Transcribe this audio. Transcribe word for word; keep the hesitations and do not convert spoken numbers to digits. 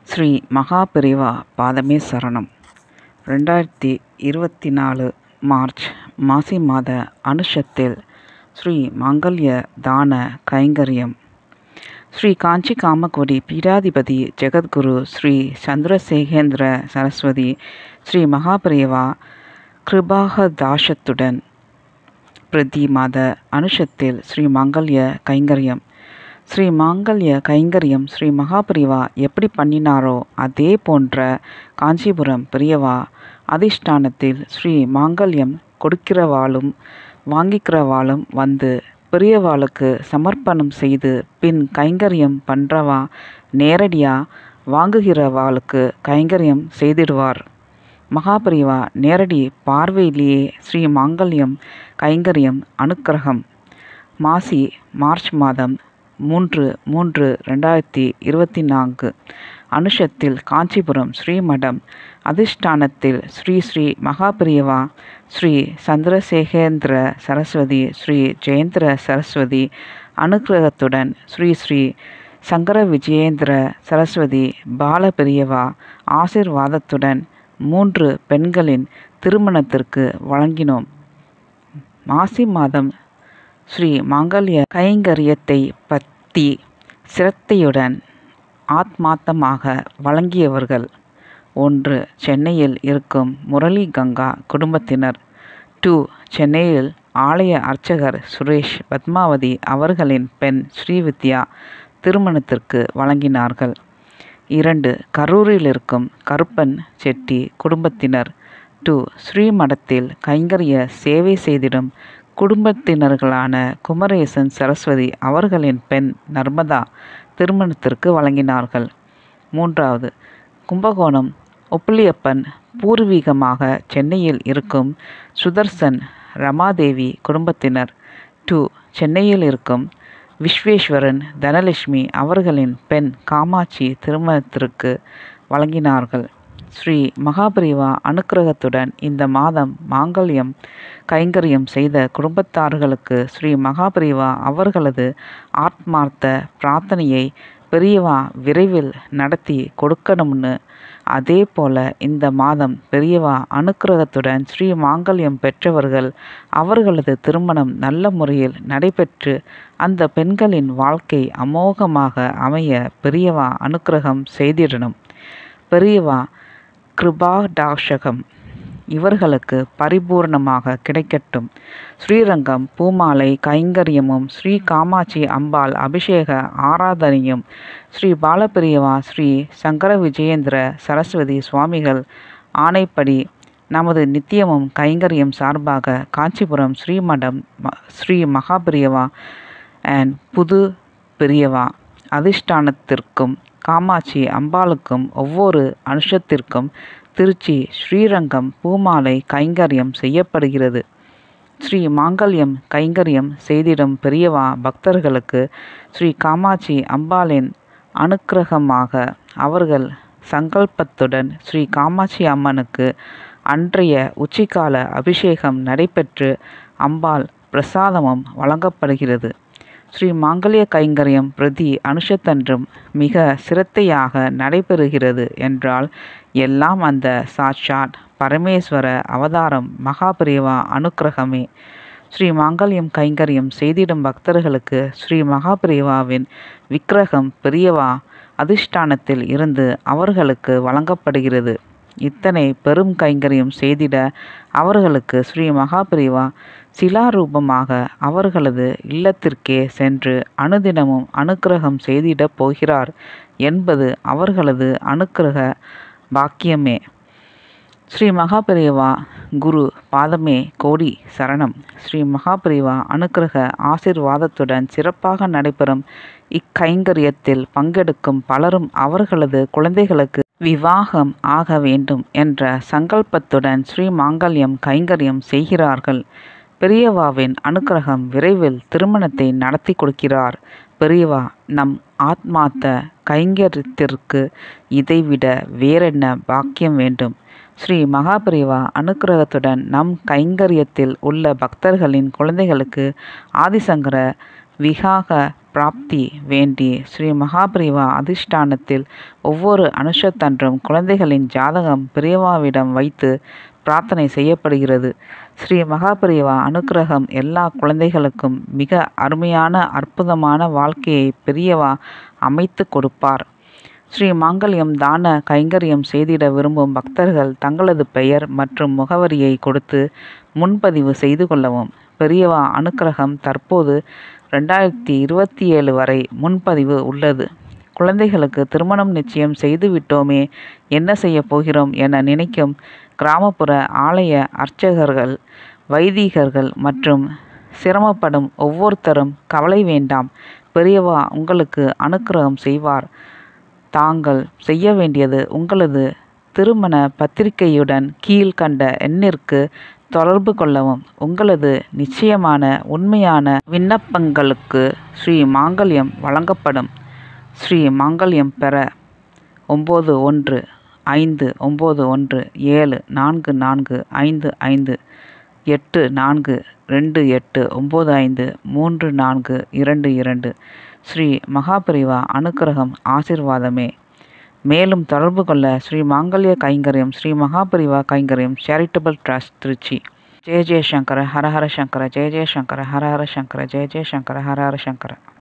ஸ்ரீ மகாபெரிவா பாதமே சரணம். ரெண்டாயிரத்தி இருபத்தி நாலு மார்ச் மாசி மாத அனுஷத்தில் ஸ்ரீ மாங்கல்ய தான கைங்கரியம். ஸ்ரீ காஞ்சி காமகோடி பீடாதிபதி ஜெகத்குரு ஸ்ரீ சந்திரசேகேந்திர சரஸ்வதி ஸ்ரீ மகாபெரிவா கிருபாகதாசத்துடன் பிரதி மாத அனுஷத்தில் ஸ்ரீ மாங்கல்ய கைங்கரியம். ஸ்ரீ மாங்கல்ய கைங்கரியம் ஸ்ரீ மகாபெரிவா எப்படி பண்ணினாரோ அதே போன்ற காஞ்சிபுரம் பெரியவா அதிஷ்டானத்தில் ஸ்ரீ மாங்கல்யம் கொடுக்கிறவாளும் வாங்கிக்கிறவாளும் வந்து பெரியவாளுக்கு சமர்ப்பணம் செய்து பின் கைங்கரியம் பண்ணுறவா நேரடியாக வாங்குகிறவாளுக்கு கைங்கரியம் செய்திடுவார். மகாபெரிவா நேரடி பார்வையிலேயே ஸ்ரீ மாங்கல்யம் கைங்கரியம் அனுக்கிரகம். மாசி மார்ச் மாதம் மூன்று மூன்று ரெண்டாயிரத்தி இருபத்தி நான்கு அனுஷத்தில் காஞ்சிபுரம் ஸ்ரீமடம் அதிஷ்டானத்தில் ஸ்ரீ ஸ்ரீ மகாபெரிவா ஸ்ரீ சந்திரசேகேந்திர சரஸ்வதி ஸ்ரீ ஜெயேந்திர சரஸ்வதி அனுக்கிரகத்துடன் ஸ்ரீ ஸ்ரீ சங்கர விஜயேந்திர சரஸ்வதி பால பெரியவா ஆசிர்வாதத்துடன் மூன்று பெண்களின் திருமணத்திற்கு வழங்கினோம். மாசி மாதம் ஸ்ரீ மாங்கல்ய கைங்கரியத்தை பற்றி சிரத்தையுடன் ஆத்மார்த்தமாக வழங்கியவர்கள்: ஒன்று, சென்னையில் இருக்கும் முரளி கங்கா குடும்பத்தினர். டூ, சென்னையில் ஆலய அர்ச்சகர் சுரேஷ் பத்மாவதி அவர்களின் பெண் ஸ்ரீவித்யா திருமணத்திற்கு வழங்கினார்கள். இரண்டு, கரூரில் இருக்கும் கருப்பன் செட்டி குடும்பத்தினர். டூ, ஸ்ரீமடத்தில் கைங்கரிய சேவை செய்திடும் குடும்பத்தினர்களான குமரேசன் சரஸ்வதி அவர்களின் பெண் நர்மதா திருமணத்திற்கு வழங்கினார்கள். மூன்றாவது, கும்பகோணம் உப்பிலியப்பன் பூர்வீகமாக சென்னையில் இருக்கும் சுதர்சன் ரமாதேவி குடும்பத்தினர். டூ, சென்னையில் இருக்கும் விஸ்வேஸ்வரன் தனலட்சுமி அவர்களின் பெண் காமாட்சி திருமணத்திற்கு வழங்கினார்கள். ஸ்ரீ மகாபெரிவா அனுக்கிரகத்துடன் இந்த மாதம் மாங்கல்யம் கைங்கரியம் செய்த குடும்பத்தார்களுக்கு ஸ்ரீ மகாபெரிவா அவர்களது ஆத்மார்த்த பிரார்த்தனையை பெரியவா விரைவில் நடத்தி கொடுக்கணும்னு, அதே போல இந்த மாதம் பெரியவா அனுக்கிரகத்துடன் ஸ்ரீ மாங்கல்யம் பெற்றவர்கள் அவர்களது திருமணம் நல்ல முறையில் நடைபெற்று அந்த பெண்களின் வாழ்க்கை அமோகமாக அமைய பெரியவா அனுக்கிரகம் செய்திடணும். பெரியவா கிருபாடாசகம் இவர்களுக்கு பரிபூர்ணமாக கிடைக்கட்டும். ஸ்ரீரங்கம் பூமாலை கைங்கரியமும் ஸ்ரீ காமாட்சி அம்பாள் அபிஷேக ஆராதனையும் ஸ்ரீ பாலபெரியவா ஸ்ரீ சங்கர விஜயேந்திர சரஸ்வதி சுவாமிகள் ஆணைப்படி நமது நித்தியமும் கைங்கரியம் சார்பாக காஞ்சிபுரம் ஸ்ரீமடம் ஸ்ரீ மகாபெரிவா அண்ட் புது பெரியவா அதிஷ்டானத்திற்கும் காமாட்சி அம்பாளுக்கும் ஒவ்வொரு அனுஷத்திற்கும் திருச்சி ஸ்ரீரங்கம் பூமாலை கைங்கரியம் செய்யப்படுகிறது. ஸ்ரீ மாங்கல்யம் கைங்கரியம் செய்திடும் பெரியவா பக்தர்களுக்கு ஸ்ரீ காமாட்சி அம்பாளின் அனுக்கிரகமாக அவர்கள் சங்கல்பத்துடன் ஸ்ரீ காமாட்சி அம்மனுக்கு அன்றைய உச்சிக்கால அபிஷேகம் நடைபெற்று அம்பாள் பிரசாதமும் வழங்கப்படுகிறது. ஸ்ரீ மாங்கல்ய கைங்கரியம் பிரதி அனுஷத்தன்றும் மிக சிரத்தையாக நடைபெறுகிறது என்றால் எல்லாம் அந்த சாட்சாத் பரமேஸ்வர அவதாரம் மகாபெரிவா அனுக்கிரகமே. ஸ்ரீ மாங்கல்யம் கைங்கரியம் செய்திடும் பக்தர்களுக்கு ஸ்ரீ மகாபெரிவாவின் விக்கிரகம் பெரியவா அதிஷ்டானத்தில் இருந்து அவர்களுக்கு வழங்கப்படுகிறது. இத்தனை பெரும் கைங்கரியம் செய்திட அவர்களுக்கு ஸ்ரீ மகாபெரிவா சிலாரூபமாக அவர்களது இல்லத்திற்கே சென்று அனுதினமும் அனுக்கிரகம் செய்திடப் போகிறார் என்பது அவர்களது அனுக்கிரக பாக்கியமே. ஸ்ரீ மகாபெரிவா குரு பாதமே கோடி சரணம். ஸ்ரீ மகாபெரிவா அனுக்கிரக ஆசிர்வாதத்துடன் சிறப்பாக நடைபெறும் இக்கைங்கரியத்தில் பங்கெடுக்கும் பலரும் அவர்களது குழந்தைகளுக்கு விவாகம் ஆக வேண்டும் என்ற சங்கல்பத்துடன் ஸ்ரீ மாங்கல்யம் கைங்கரியம் செய்கிறார்கள். பெரியவாவின் அனுக்கிரகம் விரைவில் திருமணத்தை நடத்தி கொடுக்கிறார். பெரியவா நம் ஆத்மார்த்த கைங்கரியத்திற்கு இதைவிட வேறென்ன பாக்கியம் வேண்டும்? ஸ்ரீ மகாபெரிவா அனுக்கிரகத்துடன் நம் கைங்கரியத்தில் உள்ள பக்தர்களின் குழந்தைகளுக்கு ஆதிசங்கர விகாக பிராப்தி வேண்டி ஸ்ரீ மகாபிரிவா அதிஷ்டானத்தில் ஒவ்வொரு அனுஷத்தன்றும் குழந்தைகளின் ஜாதகம் பிரியவாவிடம் வைத்து பிரார்த்தனை செய்யப்படுகிறது. ஸ்ரீ மகாபிரிவா அனுக்கிரகம் எல்லா குழந்தைகளுக்கும் மிக அருமையான அற்புதமான வாழ்க்கையை பெரியவா அமைத்து கொடுப்பார். ஸ்ரீ மாங்கல்யம் தான கைங்கரியம் செய்திட விரும்பும் பக்தர்கள் தங்களது பெயர் மற்றும் முகவரியை கொடுத்து முன்பதிவு செய்து கொள்ளவும். பெரியவா அனுக்கிரகம் தற்போது ரெண்டாயிரத்தி இருபத்தி ஏழு வரை முன்பதிவு உள்ளது. குழந்தைகளுக்கு திருமணம் நிச்சயம் செய்துவிட்டோமே, என்ன செய்ய போகிறோம் என நினைக்கும் கிராமப்புற ஆலய அர்ச்சகர்கள், வைதிகர்கள் மற்றும் சிரமப்படும் ஒவ்வொருத்தரும் கவலை வேண்டாம். பெரியவா உங்களுக்கு அனுக்கிரகம் செய்வார். தாங்கள் செய்ய வேண்டியது உங்களது திருமண பத்திரிகையுடன் கீழ்கண்ட எண்ணிற்கு தொடர்பு கொள்ளவும். உங்களது நிச்சயமான உண்மையான விண்ணப்பங்களுக்கு ஸ்ரீ மாங்கல்யம் வழங்கப்படும். ஸ்ரீ மாங்கல்யம் பெற ஒம்பது ஒன்று ஐந்து ஒம்பது ஒன்று ஏழு நான்கு நான்கு ஐந்து ஐந்து எட்டு நான்கு ரெண்டு எட்டு ஒம்பது ஐந்து மூன்று நான்கு இரண்டு இரண்டு. ஸ்ரீ மகாபிரிவா அனுக்கிரகம் ஆசீர்வாதமே. மேலும் தொடர்பு கொள்ள ஸ்ரீ மாங்கல்ய கைங்கரியம் ஸ்ரீ மகாபிரிவா கைங்கரியம் சேரிட்டபிள் ட்ரஸ்ட், திருச்சி. ஜெய ஜெயசங்கர ஹரஹர சங்கர ஜெய ஜெயசங்கர ஹரஹர சங்கர ஜெய ஜெயசங்கர ஹரஹர சங்கர.